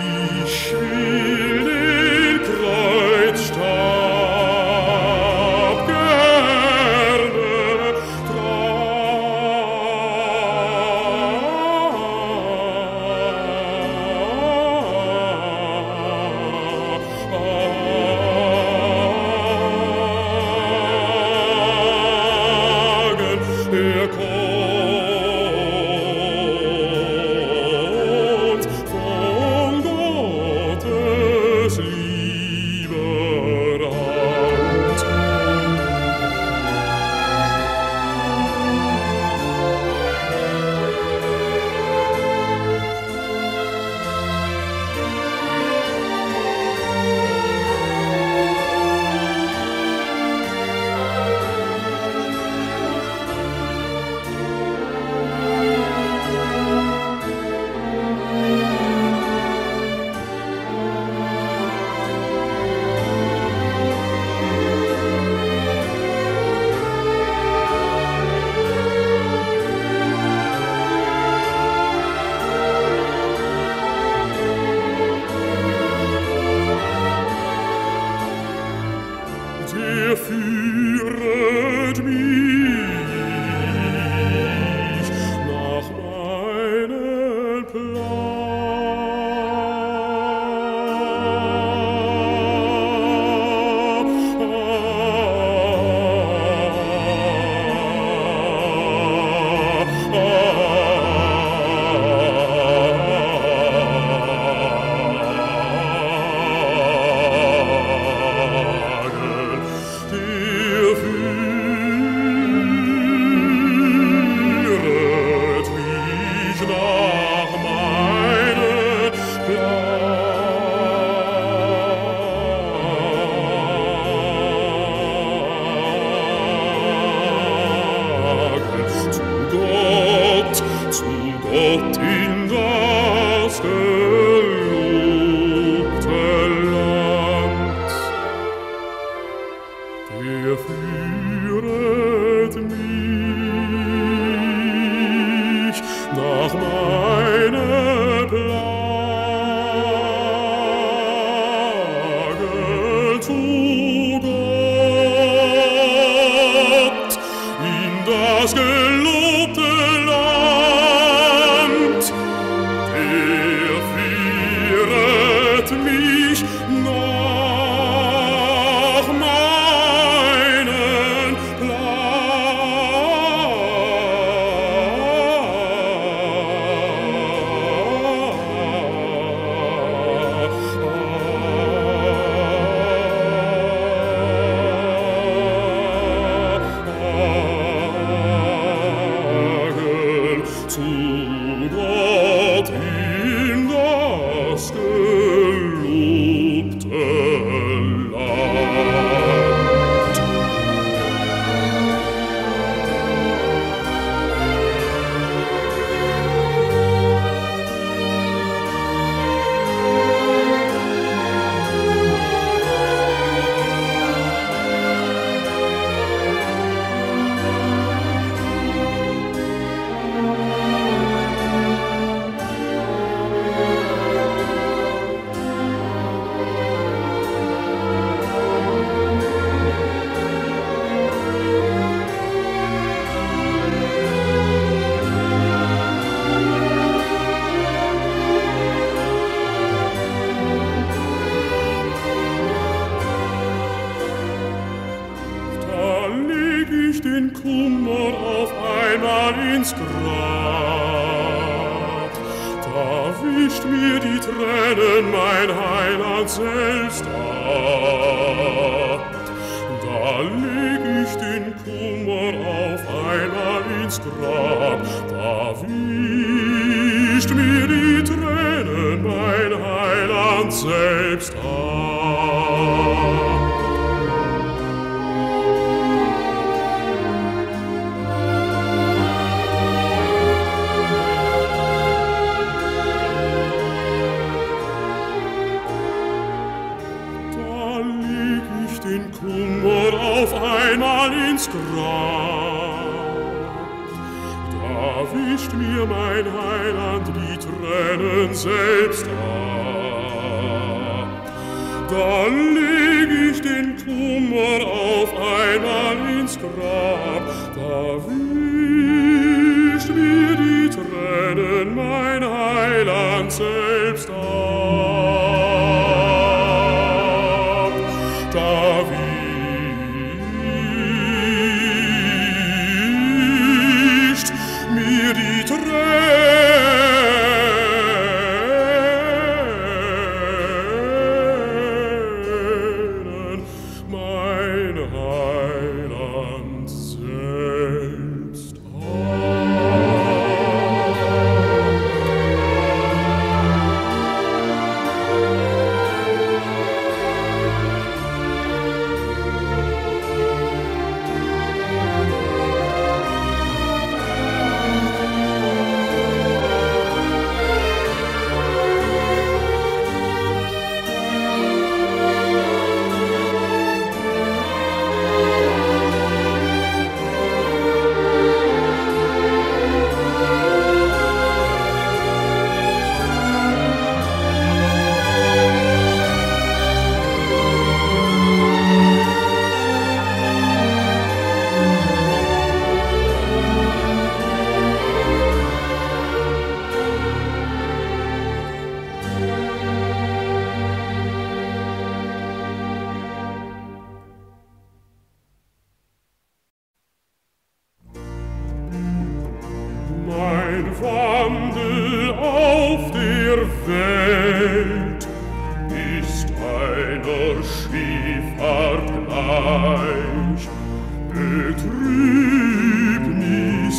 Ich will den Kreuzstab gerne tragen. Er kommt von Gottes lieber Hand. Der führet mich nach meinem Der führet mich nach meinen Plagen zu Gott in das gelobte Land. Der führet mich nach meinen Plagen zu Gott in das gelobte Land. Der führet mich nach meinen Plagen zu Gott in das gelobte Land. Da leg ich den Kummer auf einmal ins Grab. Da wischt mir die Tränen mein Heiland selbst ab. Da leg ich den Kummer auf einmal ins Grab. Da wischt mir die Tränen mein Heiland selbst ab. Den Kummer auf einmal ins Grab. Da wischt mir mein Heiland die Tränen selbst ab. da leg ich den Kummer auf einmal ins Grab, da wischt mir die Tränen mein Heiland selbst ab, da wischt mir die Tränen mein Heiland selbst ab. Mein Wandel auf der Welt ist einer Schifffahrt gleich, Betrübnis,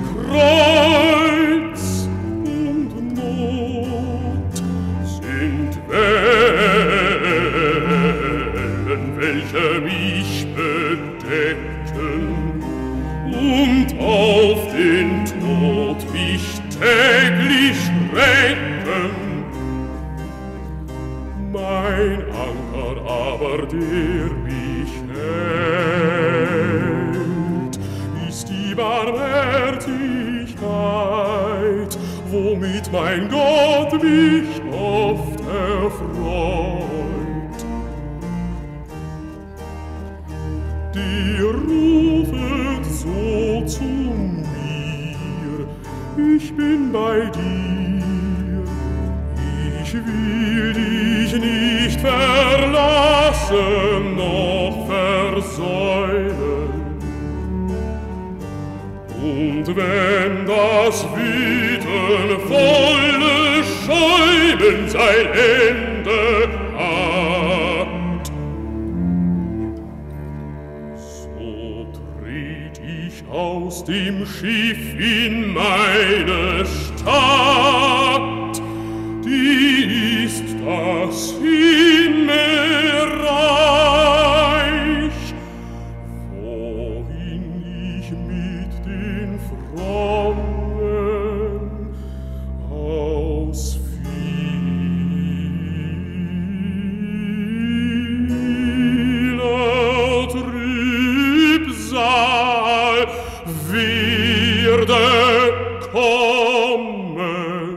Kreuz und Not sind Wellen, welche mich bedecken und auf den Tod mich täglich retten. Mein Anker aber, der mich hält, ist die Barmherzigkeit, womit mein Gott mich oft erfreut. Die rufet so zu mir, ich bin bei dir, ich will dich nicht verlassen noch versäumen. Und wenn das wütenvolle Schäumen sein Ende hat, so tritt ich aus dem Schiff in meine Stadt, die ist das Himmelreich, wohin ich mit den Frommen aus vieler Trübsal werde kommen.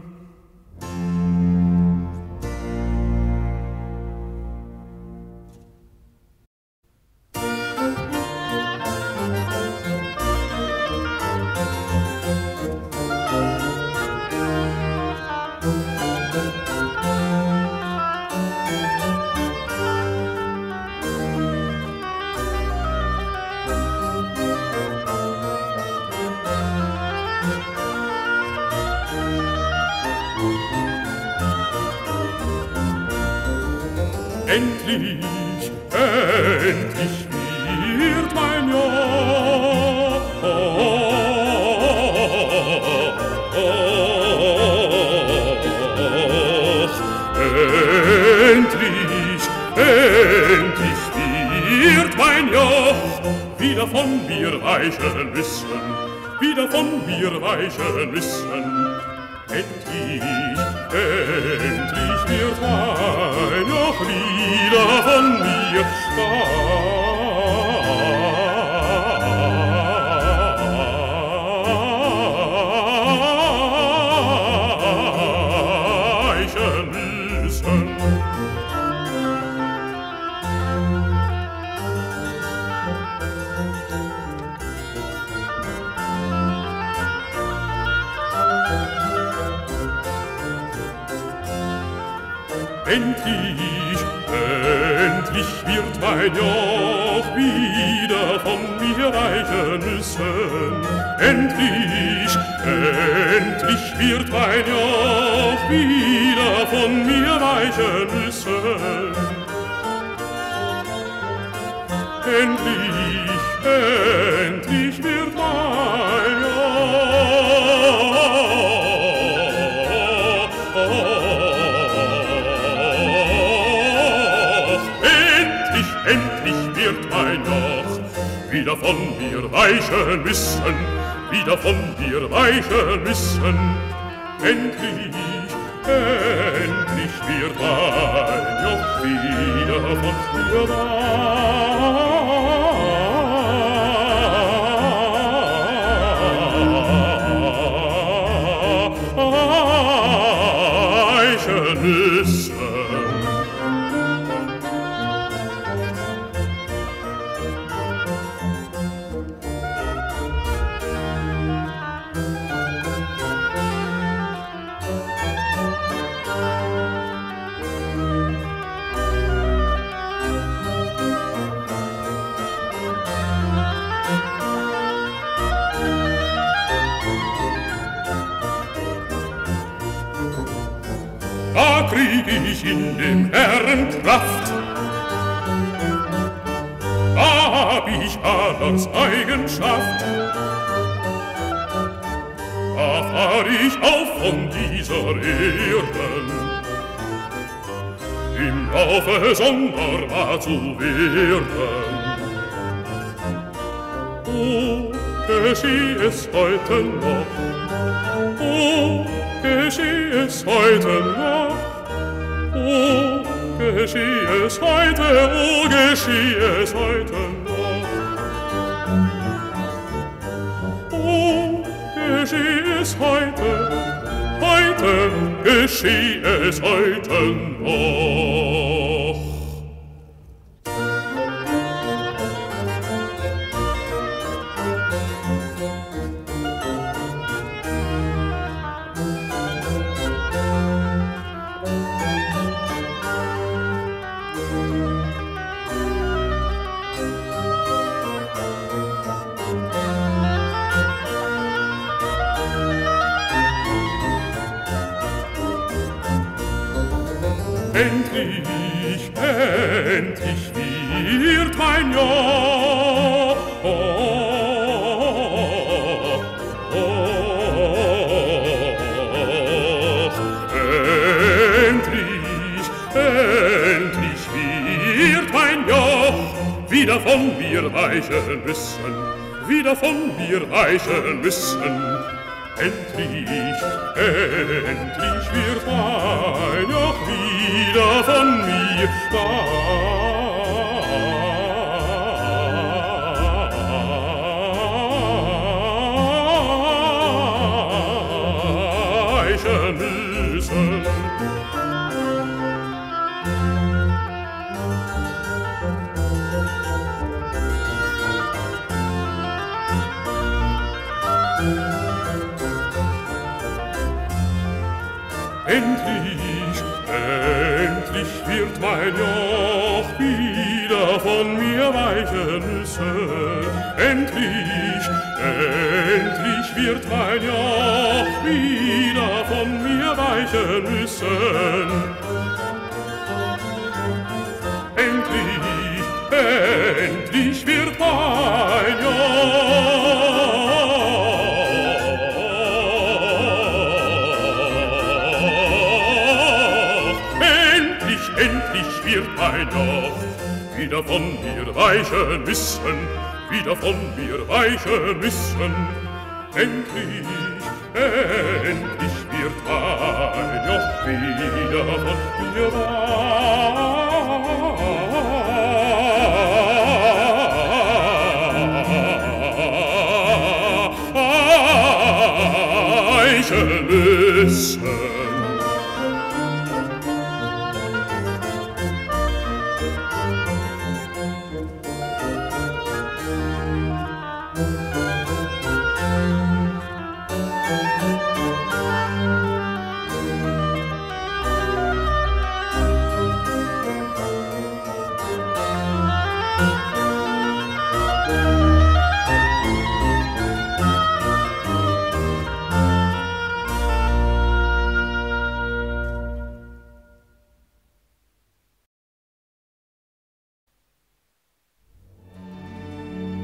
Endlich, endlich wird mein Jahr. Endlich, endlich wird mein Jahr wieder von mir weichen müssen, wieder von mir weichen müssen. Endlich, endlich wird mein Joch wieder von mir weichen müssen. Endlich, endlich wird mein Joch wieder von mir weichen müssen. Endlich, endlich wird mein Joch wieder von mir weichen müssen. Endlich, endlich wird mein Joch, endlich wird mein Joch wieder von mir weichen müssen, wieder von mir weichen müssen. Endlich, endlich wird mein Joch wieder von mir weichen müssen. Da krieg ich in dem Herrn Kraft, da hab ich Adlers Eigenschaft. Da fahr ich auf von dieser Erden, im Laufe sonderbar zu werden. Oh, gescheh es heute noch, oh, gescheh es heute noch, oh, gescheh es heute, oh, gescheh es heute noch. Oh, gescheh es heute, heute gescheh es heute noch. Endlich, endlich wird mein Joch endlich, endlich wird mein Joch wieder von mir weichen müssen, wieder von mir weichen müssen. Endlich, endlich wird mein Joch wieder von mir weichen müssen. Endlich, endlich wird mein Joch wieder von mir weichen müssen. Endlich, endlich wird mein Joch wieder von mir weichen müssen. Endlich, endlich wird mein Joch endlich wird mein Joch wieder von mir weichen müssen, wieder von mir weichen müssen. Endlich, endlich wird mein Joch wieder von mir weichen müssen.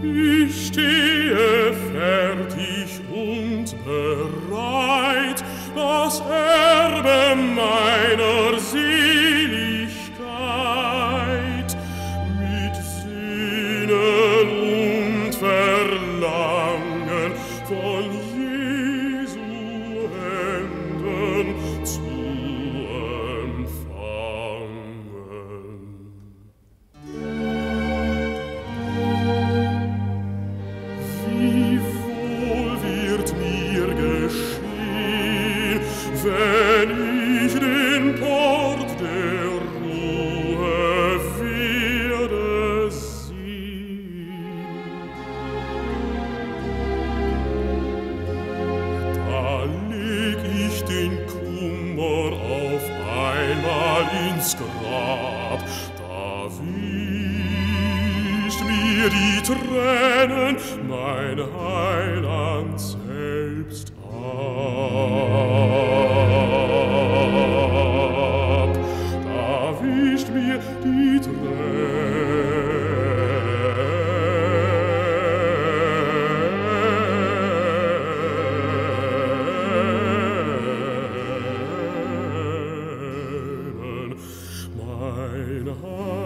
Ich stehe fertig und bereit, das Erbe meiner Seligkeit mit Sehnen und Verlangen von Jesu Händen zu empfangen. Wie wohl wird mir geschehen, wenn ich den Port der Ruhe werde sehen. Da leg ich den Kummer auf einmal ins Grab, da wischt mir die Tränen mein Heiland selbst ab. Da wischt mir die Tränen mein Heiland